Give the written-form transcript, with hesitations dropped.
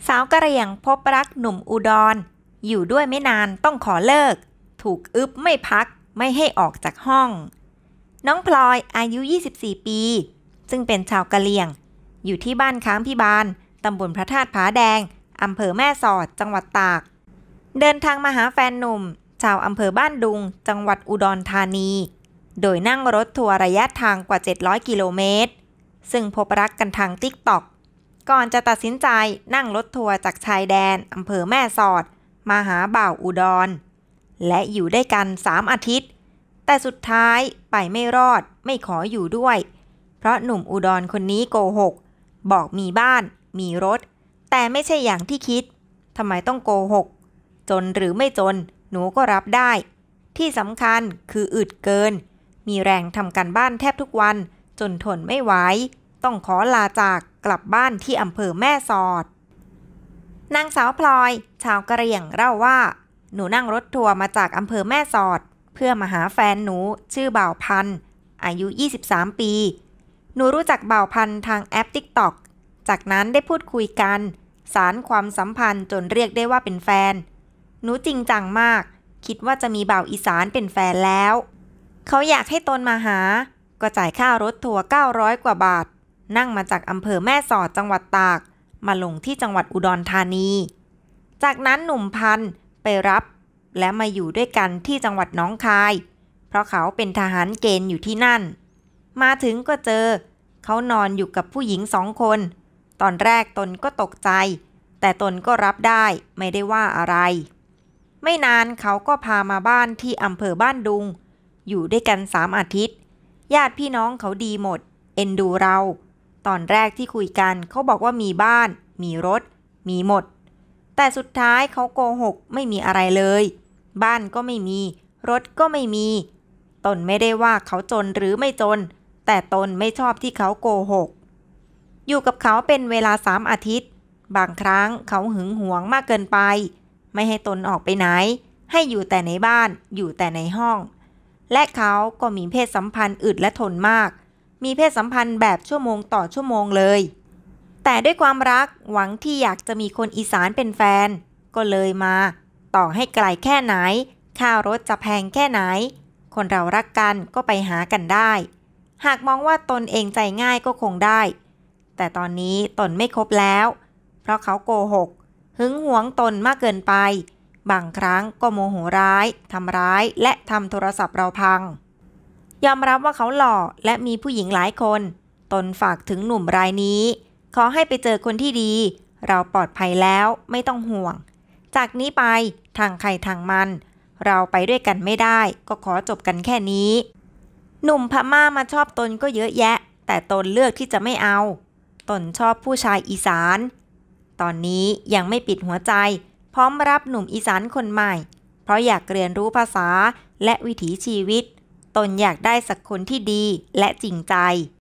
สาวกะเหรี่ยงพบรักหนุ่มอุดรอยู่ด้วยไม่นานต้องขอเลิกถูกอึบไม่พักไม่ให้ออกจากห้องน้องพลอยอายุ24ปีซึ่งเป็นชาวกะเหรี่ยงอยู่ที่บ้านค้างพิบาลตำบลพระธาตุผาแดงอำเภอแม่สอดจังหวัดตากเดินทางมาหาแฟนหนุ่มชาวอำเภอบ้านดุงจังหวัดอุดรธานีโดยนั่งรถทัวร์ระยะทางกว่า700กิโลเมตรซึ่งพบรักกันทาง TikTok ก่อนจะตัดสินใจนั่งรถทัวร์จากชายแดนอำเภอแม่สอดมาหาบ่าวอุดรและอยู่ด้วยกัน3 อาทิตย์แต่สุดท้ายไปไม่รอดไม่ขออยู่ด้วยเพราะหนุ่มอุดรคนนี้โกหกบอกมีบ้านมีรถแต่ไม่ใช่อย่างที่คิดทำไมต้องโกหกจนหรือไม่จนหนูก็รับได้ที่สำคัญคืออึดเกินมีแรงทำการบ้านแทบทุกวันจนทนไม่ไหวต้องขอลาจากกลับบ้านที่อำเภอแม่สอดนางสาวพลอยชาวกะเหรี่ยงเล่าว่าหนูนั่งรถทัวร์มาจากอำเภอแม่สอดเพื่อมาหาแฟนหนูชื่อบ่าวพันธุ์อายุ23ปีหนูรู้จักบ่าวพันธุ์ทางแอป TikTok จากนั้นได้พูดคุยกันสานความสัมพันธ์จนเรียกได้ว่าเป็นแฟนหนูจริงจังมากคิดว่าจะมีบ่าวอีสานเป็นแฟนแล้วเขาอยากให้ตนมาหาก็จ่ายค่ารถทัวร์900 กว่าบาทนั่งมาจากอำเภอแม่สอดจังหวัดตากมาลงที่จังหวัดอุดรธานีจากนั้นหนุ่มพันธุ์ไปรับและมาอยู่ด้วยกันที่จังหวัดหนองคายเพราะเขาเป็นทหารเกณฑ์อยู่ที่นั่นมาถึงก็เจอเขานอนอยู่กับผู้หญิง2 คนตอนแรกตนก็ตกใจแต่ตนก็รับได้ไม่ได้ว่าอะไรไม่นานเขาก็พามาบ้านที่อำเภอบ้านดุงอยู่ด้วยกัน3 อาทิตย์ญาติพี่น้องเขาดีหมดเอ็นดูเราตอนแรกที่คุยกันเขาบอกว่ามีบ้านมีรถมีหมดแต่สุดท้ายเขาโกหกไม่มีอะไรเลยบ้านก็ไม่มีรถก็ไม่มีตนไม่ได้ว่าเขาจนหรือไม่จนแต่ตนไม่ชอบที่เขาโกหกอยู่กับเขาเป็นเวลา3 อาทิตย์บางครั้งเขาหึงหวงมากเกินไปไม่ให้ตนออกไปไหนให้อยู่แต่ในบ้านอยู่แต่ในห้องและเขาก็มีเพศสัมพันธ์อึดและทนมากมีเพศสัมพันธ์แบบชั่วโมงต่อชั่วโมงเลยแต่ด้วยความรักหวังที่อยากจะมีคนอีสานเป็นแฟนก็เลยมาต่อให้ไกลแค่ไหนค่ารถจะแพงแค่ไหนคนเรารักกันก็ไปหากันได้หากมองว่าตนเองใจง่ายก็คงได้แต่ตอนนี้ตนไม่คบแล้วเพราะเขาโกหกหึงหวงตนมากเกินไปบางครั้งก็โมโหร้ายทำร้ายและทำโทรศัพท์เราพังยอมรับว่าเขาหล่อและมีผู้หญิงหลายคนตนฝากถึงหนุ่มรายนี้ขอให้ไปเจอคนที่ดีเราปลอดภัยแล้วไม่ต้องห่วงจากนี้ไปทางใครทางมันเราไปด้วยกันไม่ได้ก็ขอจบกันแค่นี้หนุ่มพม่ามาชอบตนก็เยอะแยะแต่ตนเลือกที่จะไม่เอาตนชอบผู้ชายอีสานตอนนี้ยังไม่ปิดหัวใจพร้อมรับหนุ่มอีสานคนใหม่เพราะอยากเรียนรู้ภาษาและวิถีชีวิตตนอยากได้สักคนที่ดีและจริงใจ